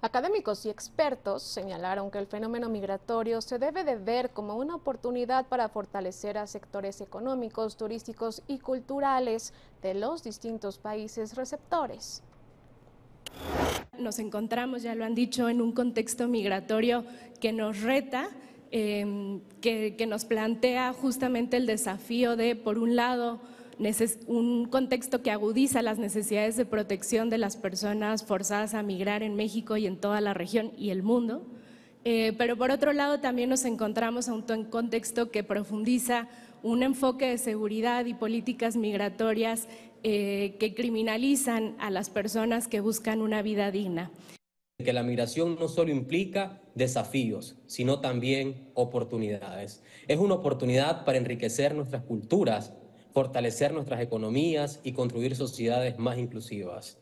Académicos y expertos señalaron que el fenómeno migratorio se debe de ver como una oportunidad para fortalecer a sectores económicos, turísticos y culturales de los distintos países receptores. Nos encontramos, ya lo han dicho, en un contexto migratorio que nos reta, que nos plantea justamente el desafío de, por un lado, un contexto que agudiza las necesidades de protección de las personas forzadas a migrar en México y en toda la región y el mundo, pero por otro lado también nos encontramos ante un contexto que profundiza un enfoque de seguridad y políticas migratorias que criminalizan a las personas que buscan una vida digna. Que la migración no solo implica desafíos, sino también oportunidades. Es una oportunidad para enriquecer nuestras culturas, fortalecer nuestras economías y construir sociedades más inclusivas.